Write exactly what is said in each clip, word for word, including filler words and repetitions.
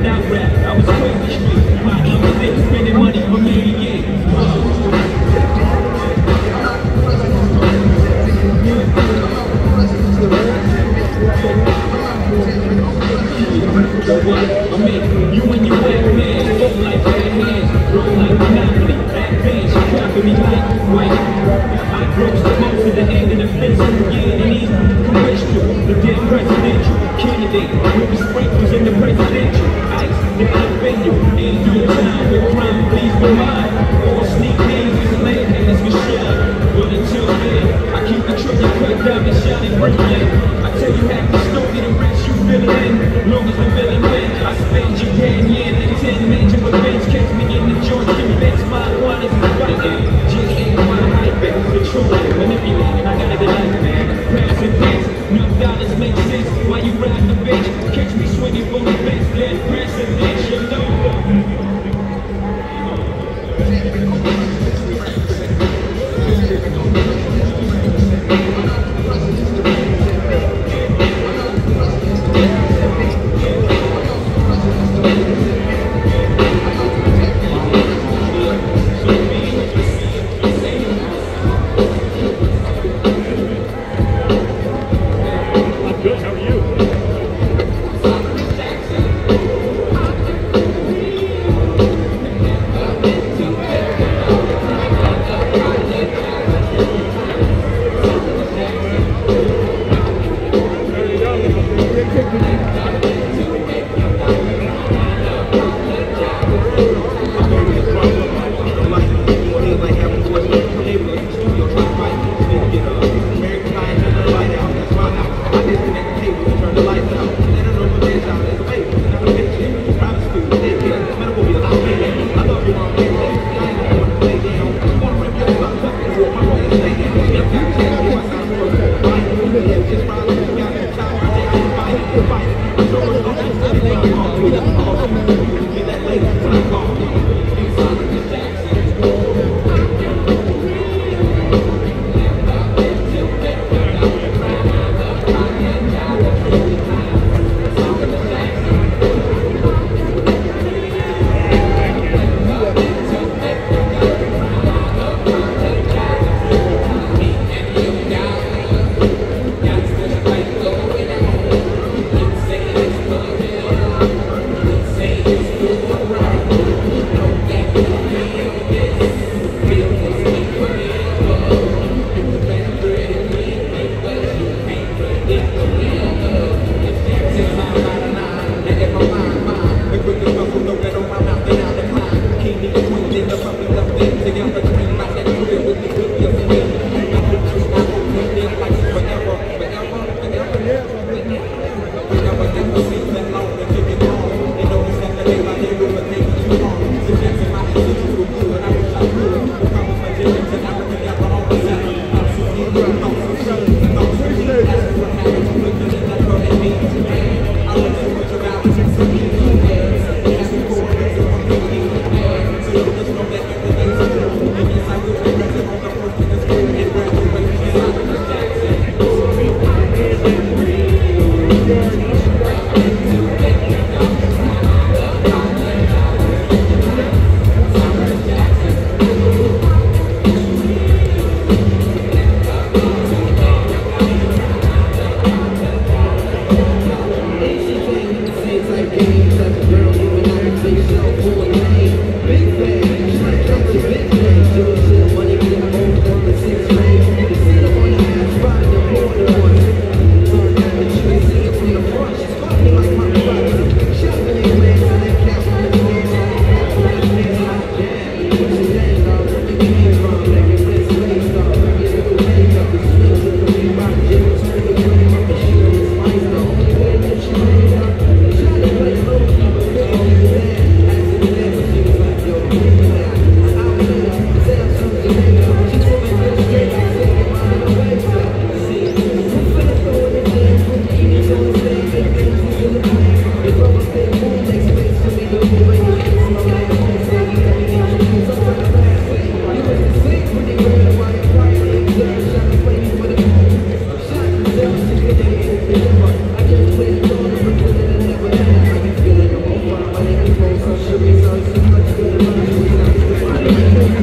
without rap. I was crazy street. My number six, spending money for me again. So what? I mean, you and your whack man, look like bad hands, roll like Monopoly, back bench, copy me like white. I broke the most of the end of the fence, yeah, and he's commercial, the dead presidential candidate, with the sprinkles in the presidential ice, down the venue, ain't do the time with crime, please go mine, or sneak names, and land hands for sure. But until then, I keep the trigger cut down and shining brilliant. I tell you half the story, the rest you fill it in, long as the villain wins. I spend Japan, yeah, the ten major events, catch me in the joint, convince my one is fighting. J A Y hype it, controlling, manipulating, I gotta get like man. Passing things, no dollars make sense. Why you ride the bench? Catch me swinging for the bench, dead presidential, no.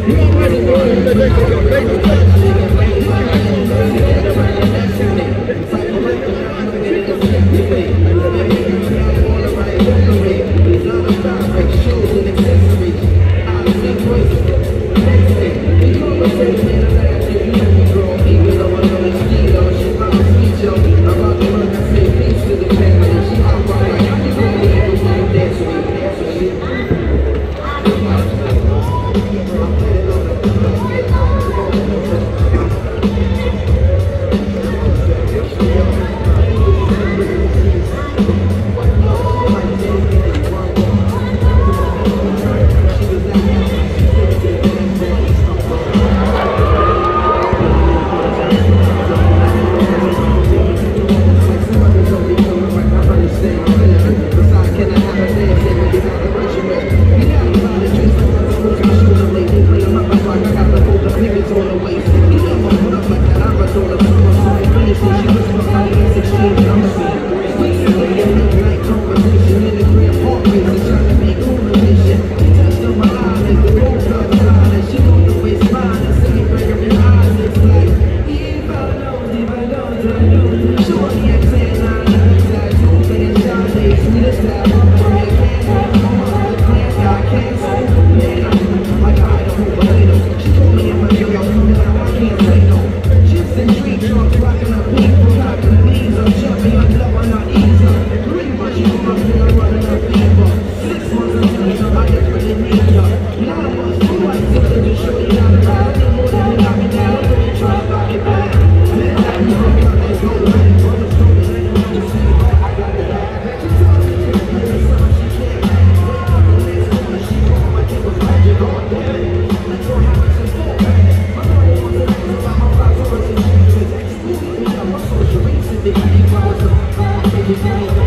Thank you.